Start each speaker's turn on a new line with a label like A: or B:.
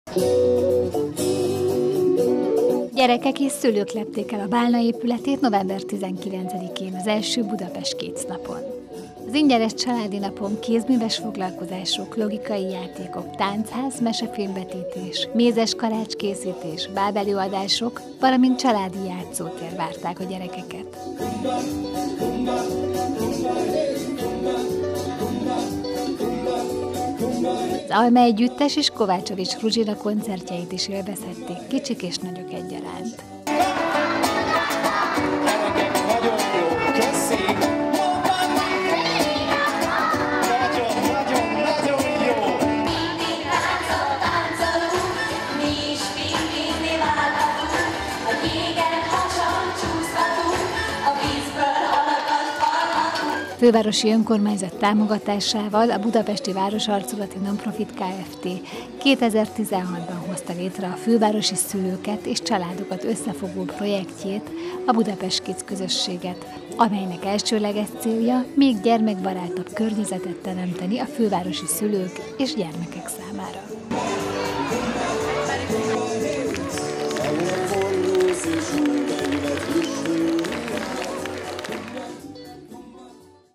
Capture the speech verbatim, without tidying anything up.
A: Gyerekek és szülők lepték el a Bálna épületét november tizenkilencedikén, az első Budapest Kids napon. Az ingyenes családi napon kézműves foglalkozások, logikai játékok, táncház, mesefilmvetítés, mézes kalácskészítés, bábelőadások, valamint családi játszótér várták a gyerekeket. Az Alma Együttes és Kovácsovics Ruzsina koncertjeit is élvezhették kicsik és nagyok egyaránt.
B: Gyerekek, nagyon jó, köszi!
A: Fővárosi Önkormányzat támogatásával a Budapesti Városarculati Nonprofit Kft. kétezer-tizenhatban hozta létre a fővárosi szülőket és családokat összefogó projektjét, a Budapest Kids közösséget, amelynek elsőleges célja még gyermekbarátabb környezetet teremteni a fővárosi szülők és gyermekek számára.